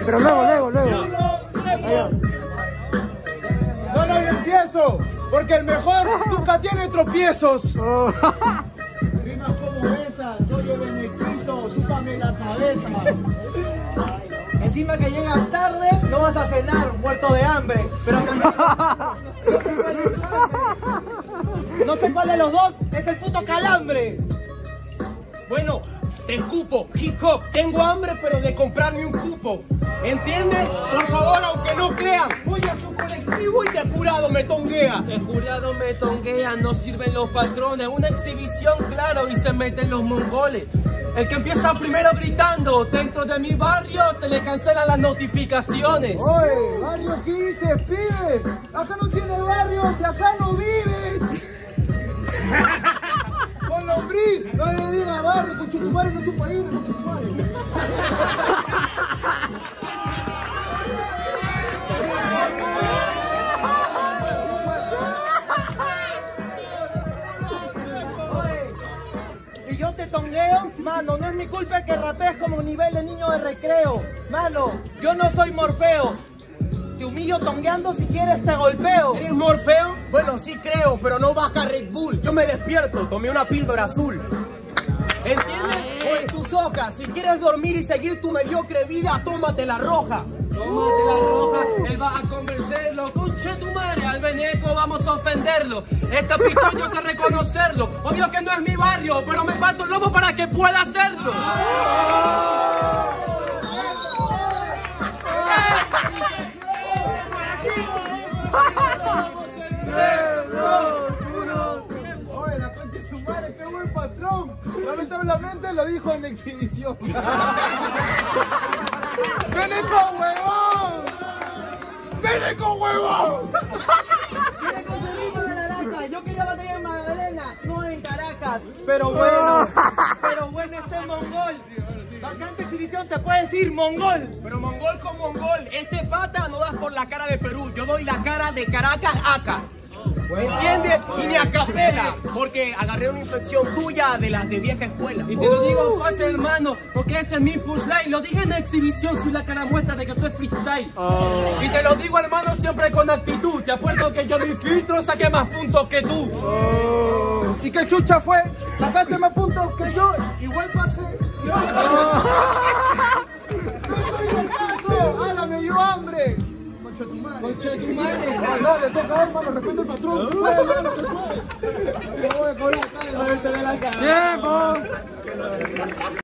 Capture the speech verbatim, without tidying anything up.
Pero luego, luego, luego. No, no, yo empiezo, porque el mejor nunca tiene tropiezos. Oh. Rimas como esas, soy el Benedicto, chúpame la cabeza. Encima que llegas tarde, no vas a cenar, muerto de hambre. Pero no sé cuál de los dos es el puto calambre. Bueno, te escupo, hip hop, tengo hambre pero de comprarme un cupo. ¿Entiendes? Por favor, aunque no crean, voy a su colectivo y de jurado me tonguea. El jurado me tonguea, no sirven los patrones. Una exhibición, claro, y se meten los mongoles. El que empieza primero gritando, dentro de mi barrio se le cancelan las notificaciones. Oye, barrio, ¿qué dices, pibe? Acá no tienes barrio, si acá no vives. Con lombriz, no le digas barrio, con chutumare no es tu país, con chutumare. Oye, y yo te tongueo, mano, no es mi culpa que rapees como un nivel de niño de recreo. Mano, yo no soy Morfeo. Te humillo tongueando, si quieres te golpeo. ¿Eres Morfeo? Bueno, sí creo, pero no baja Red Bull. Yo me despierto, tomé una píldora azul. ¿Entiendes? O en tus hojas, si quieres dormir y seguir tu mediocre vida, tómate la roja. Tómate la roja, él va a convencerlo. Conche tu madre, al veneco vamos a ofenderlo. Esta pistola yo sé reconocerlo. Obvio que no es mi barrio, pero me parto el lobo para que pueda hacerlo. tres, dos, uno. Oye, la concha de su madre, qué buen patrón. Lamentablemente lo dijo en exhibición. ¡Vene con huevón! ¡Vene con huevón! Viene con su ritmo de naranja. Yo quería batería en Magdalena, no en Caracas. Pero bueno, pero bueno, este es mongol. Bastante exhibición, te puedes ir, mongol. Pero mongol con mongol, este pata no das por la cara de Perú, yo doy la cara de Caracas acá. ¿Entiendes? Y ni a capela, porque agarré una infección tuya de las de vieja escuela. Y te lo digo fácil, hermano, porque ese es mi punchline. Lo dije en la exhibición, soy la cara muestra de que soy freestyle. Oh. Y te lo digo, hermano, siempre con actitud. Te apuesto que yo mi filtro saqué más puntos que tú. Oh. ¿Y qué chucha fue? Sacaste más puntos que yo, igual pasé. Oh. ¡No estoy caso! ¡Hala, me dio hambre! Concha tu madre. Concha tu madre. No, le toca a él, mano, respeto al patrón. Fue, mano, se fue. Me voy a cobrar acá. ¡Tiempo!